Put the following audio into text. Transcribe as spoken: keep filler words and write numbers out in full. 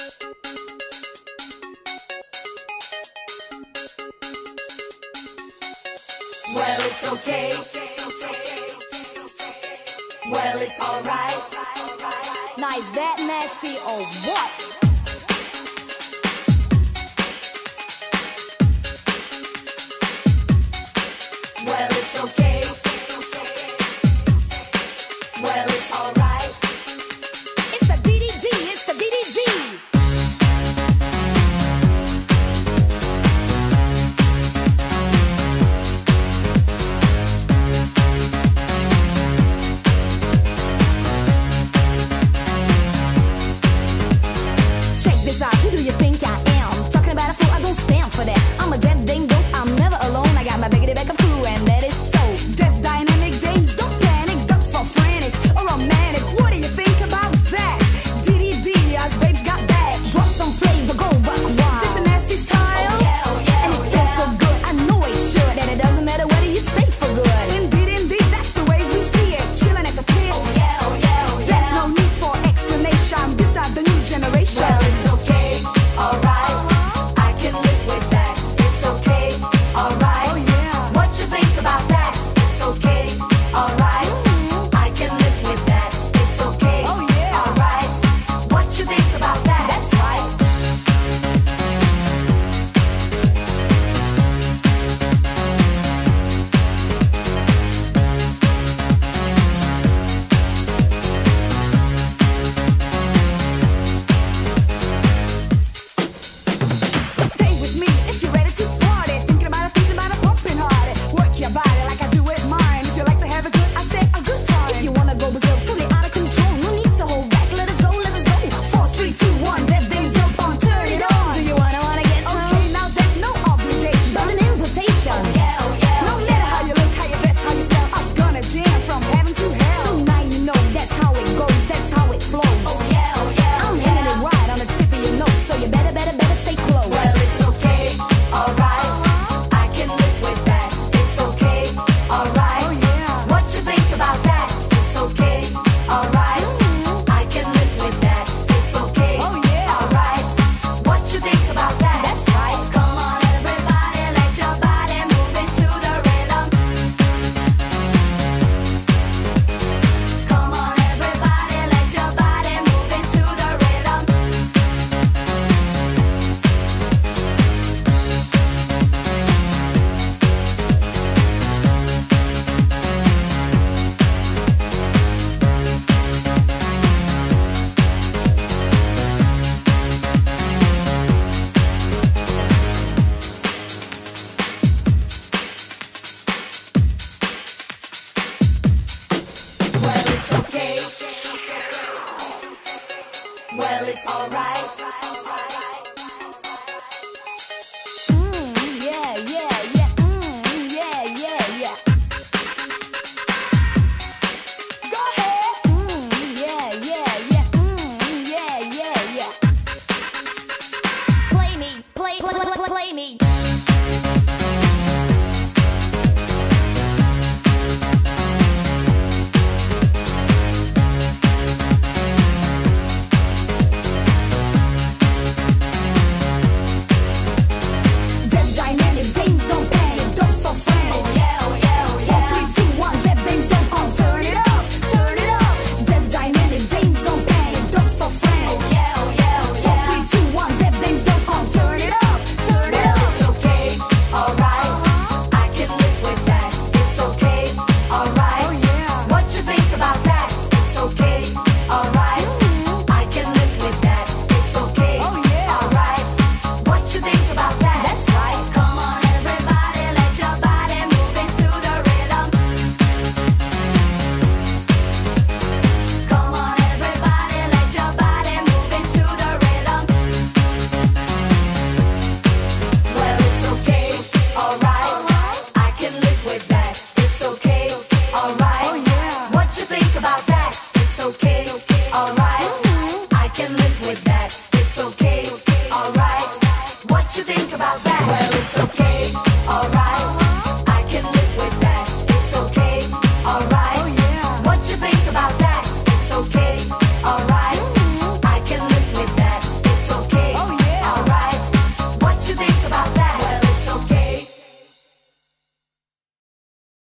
Well, it's okay. Well, it's alright. Now is that nasty or what? Well, it's okay. Well, it's alright. It's the D D D, it's the D D D. Check this out, who do you think I am? Talking about a fool, I don't stand for that. I'm a deaf dame dope, I'm never alone. I got my biggity back of crew, and that is so. Deaf dynamic dames, don't panic. Ducks for frantic or romantic. What do you think about that? D D D, us babes got back. Drop some flavor, go buck wild. This a nasty style, Oh yeah, oh yeah, and it oh feels yeah. so good. I know it should, and it doesn't matter whether you stay for good. Indeed, indeed, that's the way we see it. Chilling at the pit. Oh yeah, oh yeah, oh There's yeah. no need for explanation. This are the new generation. Well, it's okay, alright. I can live with that. It's okay, alright. Oh, yeah. What you think about that? It's okay, alright. I can live with that. It's okay, Oh, yeah. alright. What you think about that? That's right. Stay with me if you're ready to party. Thinking about it, thinking about it, pumping hard. Work your body like I do with mine. If you like to have a good, I say a good time. If you wanna go berserk, totally out of control, no need to hold back. Let us go, let us go. Four, three, two, one. Deaf days up on, turn it on. Do you wanna wanna get some? Okay, now there's no obligation, but an invitation. Oh yeah, oh yeah, No oh matter yeah. how you look, how you dress, how you style, us gonna jam from heaven to hell. So now you know that's how it goes, that's how it flows. Oh yeah, oh yeah, I'm oh hitting it yeah. right on the tip of your nose, so you better, better, better stay close. Well, it's okay, alright. I can live with that. It's okay, alright. Oh, yeah. What you think about that? It's okay, alright. I can live with that. It's okay, Oh, yeah. alright. What you think about that? That's right. Come on, everybody, let your body move into the rhythm. Come on, everybody, let your body move into the rhythm. Well, it's okay. Well, it's alright. Mm, yeah, yeah, yeah. Mm, yeah, yeah, yeah. Go ahead. Mm, yeah, yeah, yeah. Mm, yeah, yeah, yeah. Play me, play, play, play, play me. Deaf dynamic dames don't panic, don't so frantic. Oh yeah, oh yeah, oh Four, yeah. three, two, one. Deaf dames don't on. Turn it up, turn it up. Deaf dynamic dames don't panic, don't so frantic. Oh yeah, oh yeah, oh Four, yeah. three, two, one. Deaf dames don't on. Turn it up, turn it Well, up. it's okay, alright. I can live with that. It's okay, alright. Oh, yeah. What you think about that? It's okay, alright. I can live with that. It's okay, Oh, yeah. alright. What you think about that? That's right. Come on, everybody, let your body move into the rhythm. Come on, everybody, let your body move into the rhythm. Well, it's okay, alright. I can live with that. It's okay, alright. Oh, yeah. What you think about that? It's okay, alright. I can live with that.